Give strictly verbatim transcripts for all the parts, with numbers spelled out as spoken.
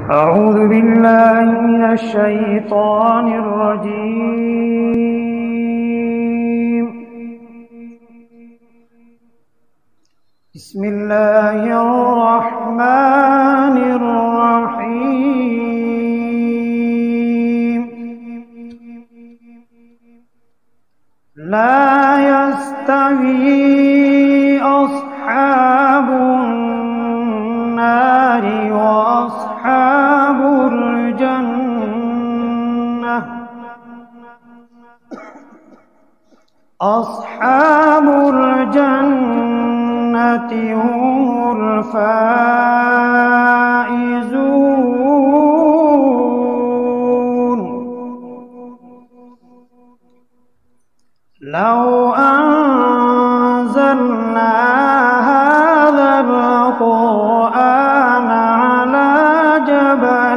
أعوذ بالله من الشيطان الرجيم. بسم الله الرحمن الرحيم. لا يستوي أصحاب النار وأصحاب الجنة أصحاب الجنة هم الفائزون. لو أنزلنا هذا القرآن على جبل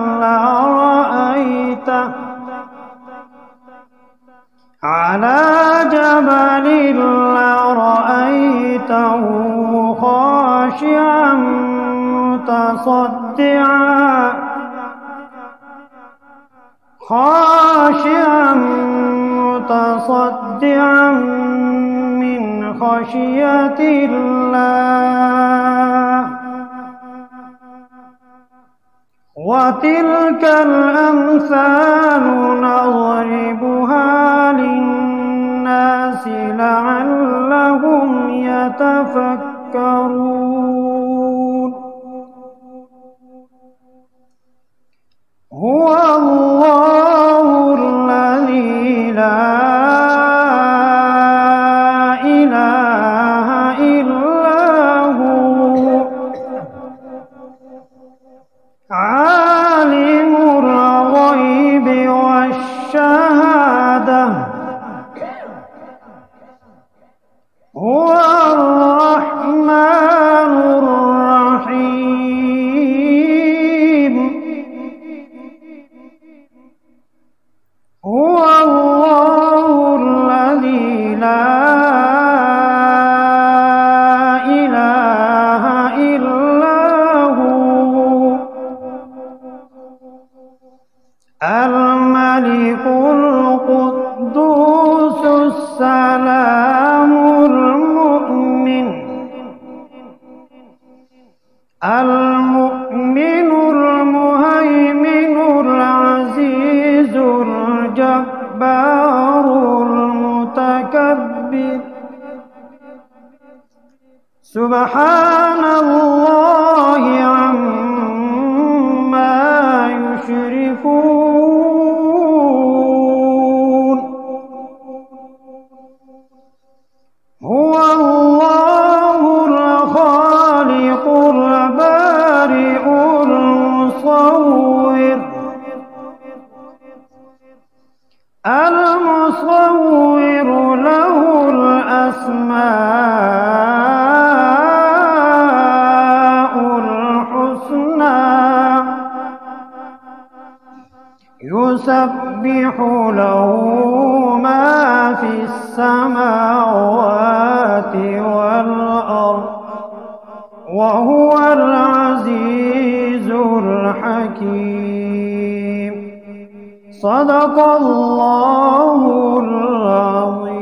لرأيته على جبل لرأيته خاشعا متصدعا خاشعا متصدعا من خشية الله. وتلك الأمثال نضربها للناس لعلهم يتفكرون. هو الله الذي لا إله إلا هو عالم الغيب والشهادة هو الرحمن الرحيم. هو الله الذي لا إله إلا هو الملك القدوس السلام المؤمن المؤمن المهيمن العزيز الجبار المتكبر. سبحان الله عما يشركون. هو الله الخالق البارئ المصور المصور له الأسماء الحسنى يسبح له ما في السماوات والأرض وهو العزيز الحكيم. صدق الله العظيم.